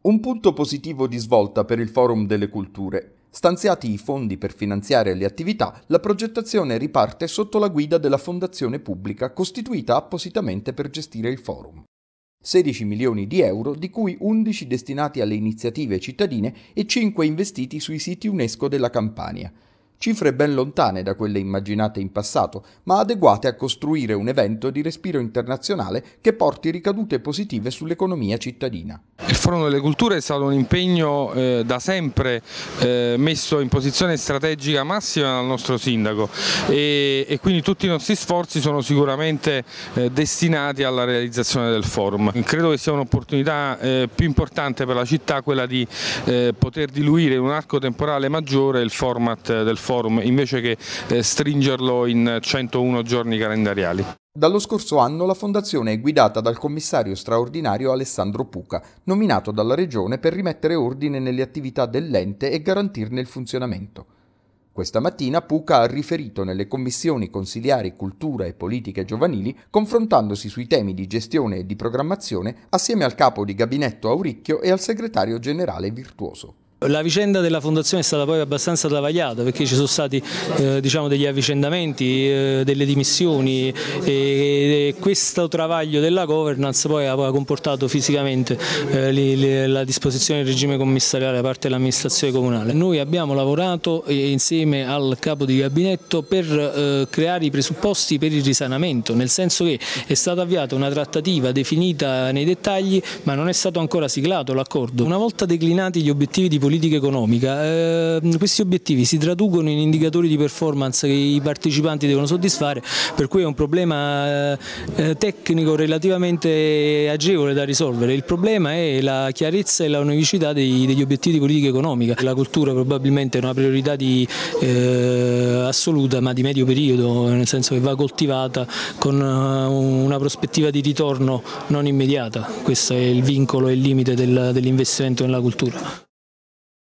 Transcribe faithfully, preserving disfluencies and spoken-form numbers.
Un punto positivo di svolta per il Forum delle Culture. Stanziati i fondi per finanziare le attività, la progettazione riparte sotto la guida della fondazione pubblica costituita appositamente per gestire il forum. sedici milioni di euro, di cui undici destinati alle iniziative cittadine e cinque investiti sui siti UNESCO della Campania. Cifre ben lontane da quelle immaginate in passato, ma adeguate a costruire un evento di respiro internazionale che porti ricadute positive sull'economia cittadina. Il Forum delle Culture è stato un impegno eh, da sempre eh, messo in posizione strategica massima dal nostro sindaco e, e quindi tutti i nostri sforzi sono sicuramente eh, destinati alla realizzazione del forum. Credo che sia un'opportunità eh, più importante per la città quella di eh, poter diluire in un arco temporale maggiore il format del forum invece che eh, stringerlo in centouno giorni calendariali. Dallo scorso anno la fondazione è guidata dal commissario straordinario Alessandro Puca, nominato dalla Regione per rimettere ordine nelle attività dell'ente e garantirne il funzionamento. Questa mattina Puca ha riferito nelle commissioni consiliari cultura e politiche giovanili, confrontandosi sui temi di gestione e di programmazione assieme al capo di gabinetto Auricchio e al segretario generale Virtuoso. La vicenda della fondazione è stata poi abbastanza travagliata perché ci sono stati eh, diciamo degli avvicendamenti, eh, delle dimissioni e, e questo travaglio della governance poi ha, poi ha comportato fisicamente eh, li, li, la disposizione del regime commissariale da parte dell'amministrazione comunale. Noi abbiamo lavorato eh, insieme al capo di gabinetto per eh, creare i presupposti per il risanamento, nel senso che è stata avviata una trattativa definita nei dettagli ma non è stato ancora siglato l'accordo. Una volta declinati gli obiettivi di politica economica, eh, questi obiettivi si traducono in indicatori di performance che i partecipanti devono soddisfare, per cui è un problema eh, tecnico relativamente agevole da risolvere. Il problema è la chiarezza e la univocità dei, degli obiettivi di politica economica. La cultura probabilmente è una priorità di, eh, assoluta ma di medio periodo, nel senso che va coltivata con una prospettiva di ritorno non immediata. Questo è il vincolo e il limite del, dell'investimento nella cultura.